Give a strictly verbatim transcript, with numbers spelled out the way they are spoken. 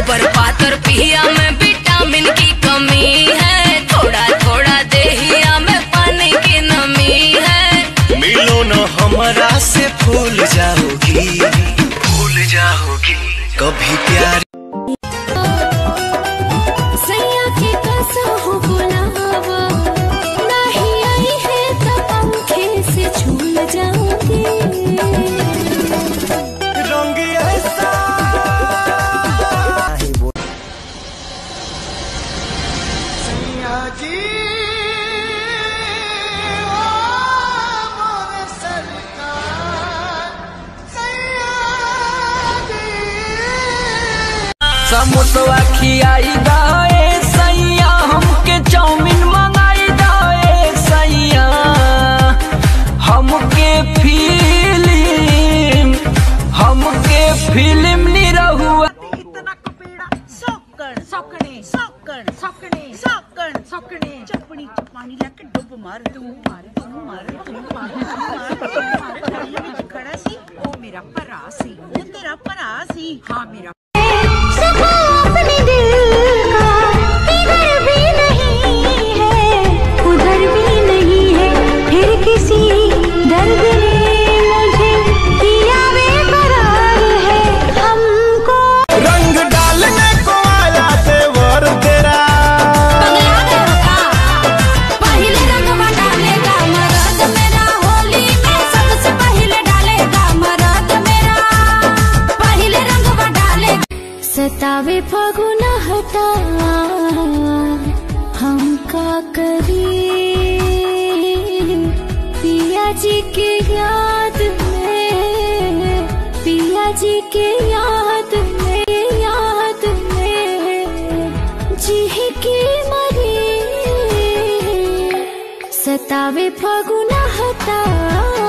ऊपर पातर पिया में विटामिन की कमी है, थोड़ा थोड़ा देहिया में पानी की नमी है। मिलो न हमरा से भूल जाओगी, भूल जाओगी कभी प्यार। सैया के कैसा हो बुलावा, नहीं आई है तो पंखे से झूल जाऊंगी। रंग ऐसा सैया जी समोसवा खियाई दाए सैया, हमके चाउमीन मंगाई दाए सैया, हमके फिल्म हमके फिल्म नी रहुआ। इतना कपीड़ा सौकड़ सौकड़े सौकड़ सौकड़े सौकड़ सौकड़े चपड़ी चपानी लेके डुब मार तू मार तू मार तू मार तू खड़ा सी ओ मेरा भरा सी, ओ तेरा भरा सी। हाँ मेरा अपने दिल का इधर भी नहीं है उधर भी नहीं है, फिर किसी दर्द ने मुझे किया बेकरार है। हमको रंग डालने को आया तेवर तेरा, पहले रंगवा डालेगा मर्द मेरा, होली में सबसे पहले डालेगा मर्द मेरा, पहले रंगवा डालेगा। सतावे फगुना हटा हम का करी, पिया जी के याद में, पिया जी के याद में, याद में जी की मरी। सतावे फगुना हटा